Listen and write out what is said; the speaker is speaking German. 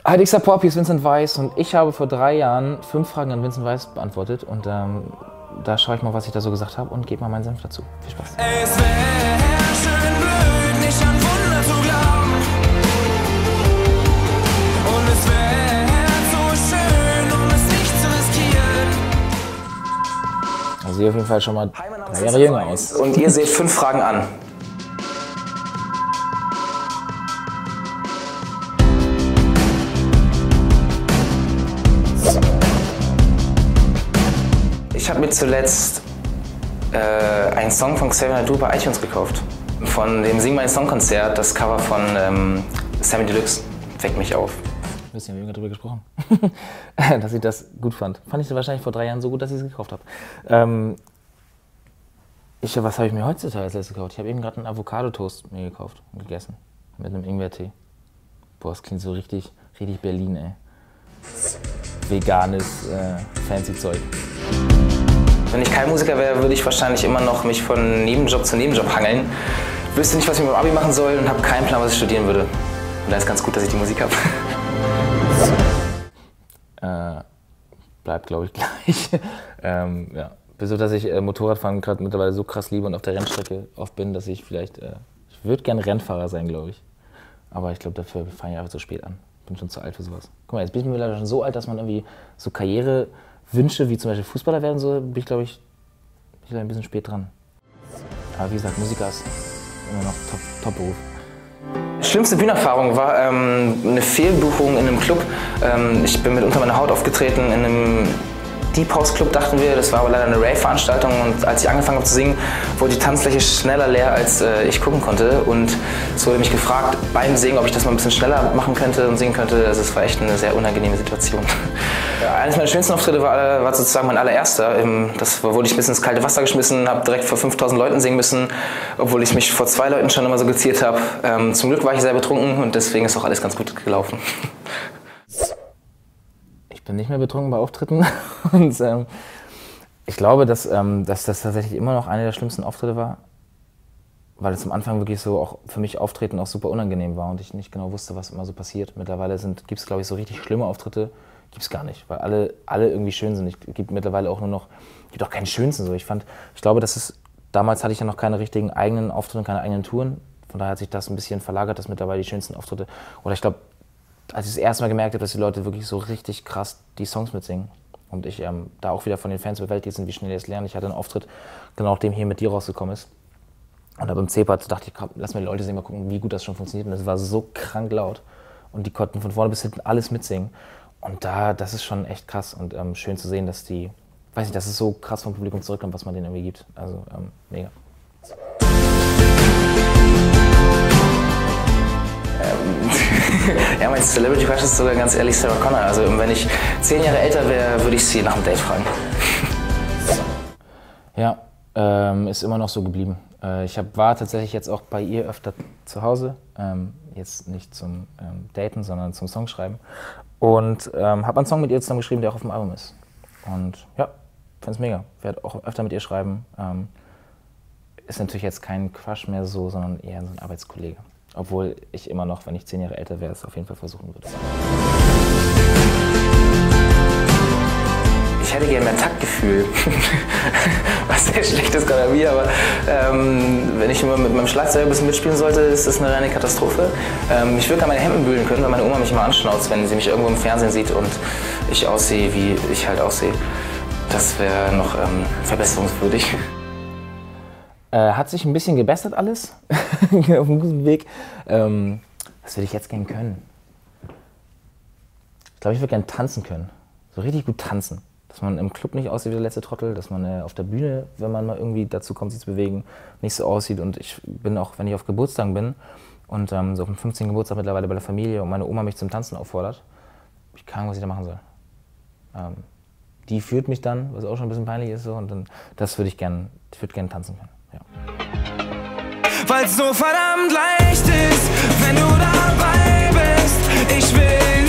Heidigster Pop, hier ist Vincent Weiss und ich habe vor 3 Jahren 5 Fragen an Vincent Weiss beantwortet und da schaue ich mal, was ich da so gesagt habe und gebe mal meinen Senf dazu. Viel Spaß. Es wäre schön blöd, nicht an Wunder zu glauben. Und es wäre so schön, um es nicht zu riskieren. Also sieht auf jeden Fall schon mal 3 Jahre jünger aus. Und ihr seht 5 Fragen an. Ich habe mir zuletzt einen Song von Xavier Naidoo bei iTunes gekauft. Von dem Sing mein Song Konzert, das Cover von Samy Deluxe, Weck mich auf. Ein bisschen haben wir darüber gesprochen, dass ich das gut fand. Fand ich wahrscheinlich vor 3 Jahren so gut, dass ich es gekauft habe. Was habe ich mir heutzutage als letztes gekauft? Ich habe eben gerade einen Avocado-Toast mir gekauft und gegessen. Mit einem Ingwertee. Boah, das klingt so richtig Berlin, ey. Veganes, fancy Zeug. Wenn ich kein Musiker wäre, würde ich wahrscheinlich immer noch mich von Nebenjob zu Nebenjob hangeln. Wüsste nicht, was ich mit meinem Abi machen soll und habe keinen Plan, was ich studieren würde. Und da ist ganz gut, dass ich die Musik habe. Bleibt, glaube ich, gleich. Ja. Bis auf, dass ich Motorradfahren gerade mittlerweile so krass liebe und auf der Rennstrecke oft bin, dass ich vielleicht, ich würde gerne Rennfahrer sein, glaube ich. Aber ich glaube, dafür fange ich einfach zu spät an. Bin schon zu alt für sowas. Guck mal, jetzt bin ich mittlerweile schon so alt, dass man irgendwie so Karrierewünsche wie zum Beispiel Fußballer werden soll, bin ich, glaube ich, ein bisschen spät dran. Aber wie gesagt, Musiker ist immer noch Top-Beruf. Die schlimmste Bühnenerfahrung war eine Fehlbuchung in einem Club. Ich bin mit Unter meine Haut aufgetreten in einem Deep House Club, dachten wir. Das war aber leider eine Rave-Veranstaltung und als ich angefangen habe zu singen, wurde die Tanzfläche schneller leer, als ich gucken konnte. Und es wurde mich gefragt beim Singen, ob ich das mal ein bisschen schneller machen könnte und singen könnte. Also es war echt eine sehr unangenehme Situation. Ja, eines meiner schönsten Auftritte war sozusagen mein allererster. Das wurde ich bis ins kalte Wasser geschmissen, habe direkt vor 5000 Leuten singen müssen, obwohl ich mich vor 2 Leuten schon immer so geziert habe. Zum Glück war ich sehr betrunken und deswegen ist auch alles ganz gut gelaufen. Ich bin nicht mehr betrunken bei Auftritten und ich glaube, dass das tatsächlich immer noch einer der schlimmsten Auftritte war, weil es am Anfang wirklich so auch für mich Auftreten auch super unangenehm war und ich nicht genau wusste, was immer so passiert. Mittlerweile gibt es, glaube ich, so richtig schlimme Auftritte, gibt es gar nicht, weil alle irgendwie schön sind. Es gibt mittlerweile auch gibt auch keinen schönsten so. Ich glaube, damals hatte ich ja noch keine richtigen eigenen Auftritte, keine eigenen Touren, von daher hat sich das ein bisschen verlagert, dass mittlerweile die schönsten Auftritte, oder ich glaube, als ich das erste Mal gemerkt habe, dass die Leute wirklich so richtig krass die Songs mitsingen und ich da auch wieder von den Fans überwältigt sind, wie schnell die es lernen. Ich hatte einen Auftritt, genau nachdem hier mit dir rausgekommen ist. Und da beim CEPAT dachte ich, komm, lass mal die Leute singen, mal gucken, wie gut das schon funktioniert. Und es war so krank laut und die konnten von vorne bis hinten alles mitsingen. Und das ist schon echt krass und schön zu sehen, dass dass es so krass vom Publikum zurückkommt, was man denen irgendwie gibt. Also mega. Ja, mein Celebrity Crush ist sogar ganz ehrlich Sarah Connor. Also wenn ich 10 Jahre älter wäre, würde ich sie nach dem Date fragen. Ja, ist immer noch so geblieben. Ich war tatsächlich jetzt auch bei ihr öfter zu Hause. Jetzt nicht zum Daten, sondern zum Songschreiben. Und habe einen Song mit ihr zusammen geschrieben, der auch auf dem Album ist. Und ja, finde es mega. Ich werde auch öfter mit ihr schreiben. Ist natürlich jetzt kein Crush mehr so, sondern eher so ein Arbeitskollege. Obwohl ich immer noch, wenn ich 10 Jahre älter wäre, es auf jeden Fall versuchen würde. Ich hätte gerne mehr Taktgefühl. Was sehr schlecht ist gerade an mir, aber wenn ich immer mit meinem Schlagzeug ein bisschen mitspielen sollte, ist das eine reine Katastrophe. Ich würde gerne meine Hemden bügeln können, weil meine Oma mich immer anschnauzt, wenn sie mich irgendwo im Fernsehen sieht und ich aussehe, wie ich halt aussehe. Das wäre noch verbesserungswürdig. Hat sich ein bisschen gebessert alles, auf einem guten Weg. Was würde ich jetzt gerne können? Ich glaube, ich würde gerne tanzen können. So richtig gut tanzen. Dass man im Club nicht aussieht wie der letzte Trottel, dass man auf der Bühne, wenn man mal irgendwie dazu kommt, sich zu bewegen, nicht so aussieht. Und ich bin auch, wenn ich auf Geburtstagen bin und so auf dem 15. Geburtstag mittlerweile bei der Familie und meine Oma mich zum Tanzen auffordert, ich keine Ahnung, was ich da machen soll. Die führt mich dann, was auch schon ein bisschen peinlich ist, so, und dann, ich würde gerne tanzen können. Ja. Weil's so verdammt leicht ist, wenn du dabei bist. Ich will